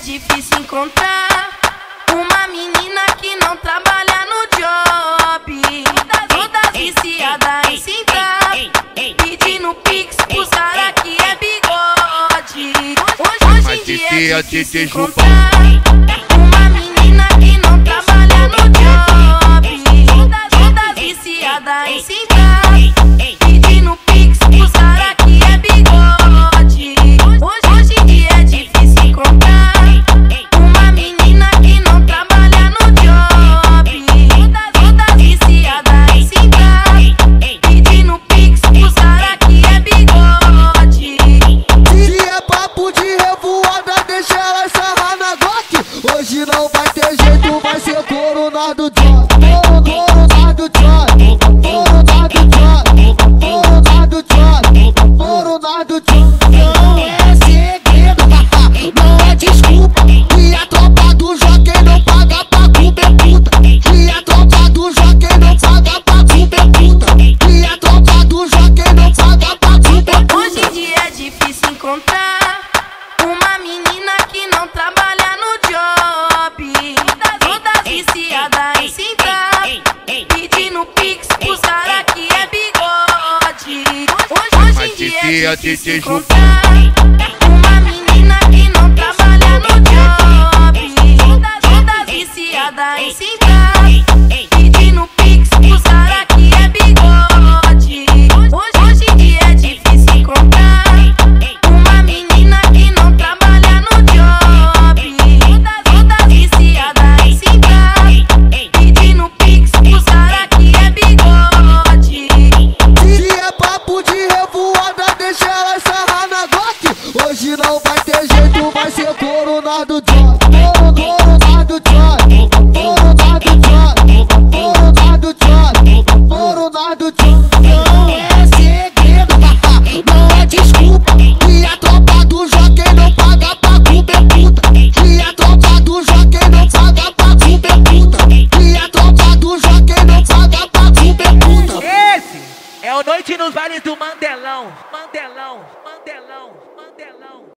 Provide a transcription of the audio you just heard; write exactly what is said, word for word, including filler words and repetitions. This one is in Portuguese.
difícil encontrar uma menina que não trabalha no job. Todas viciadas em sentar, pedindo pix pro Sara que é bigode. Hoje, hoje em dia é difícil encontrar uma menina que não trabalha no job. Todas viciadas em sentar, pedindo pix pro Sara que é bigode. Hoje, hoje em dia é difícil encontrar uma menina que não trabalha no job. Todas viciadas em sentar, pedindo pix pro Sara que é bigode. Se é papo de revoada, deixa ela sarrar na Glock. Hoje não vai ter jeito, vai ser coronado John. Coronado John, coronado John, coronado John, coronado John. Não é segredo, não é desculpa. E a tropa do jockey não paga pra comer puta. E a tropa do jockey não paga pra comer puta. E a tropa do jockey não paga pra comer puta. Hoje em dia é difícil encontrar uma menina que não trabalha no job. Todas viciadas em sentar, pedindo pix pro Sara que é bigode. Hoje, hoje em dia é difícil encontrar uma menina que não trabalha no job. Todas viciadas em sentar, pedindo pix pro Sara que é bigode. Hoje, hoje em dia é difícil encontrar uma menina que não trabalha no job. Todas viciadas em sentar, pedindo pix pro Sara que é bigode. Se é papo de revoada, deixa ela sarrar na Glock. Hoje não vai ter jeito, vai ser coronado John. Coronado John, coronado John, coronado John, coronado John. Não é segredo, não é desculpa. E a tropa do jockey não paga pra comer puta. E a tropa do jockey não paga pra comer puta. E a tropa do jockey não paga pra comer puta. Esse é o Noite nos Vales do Mandelão. Mandelão, Mandelão, Mandelão.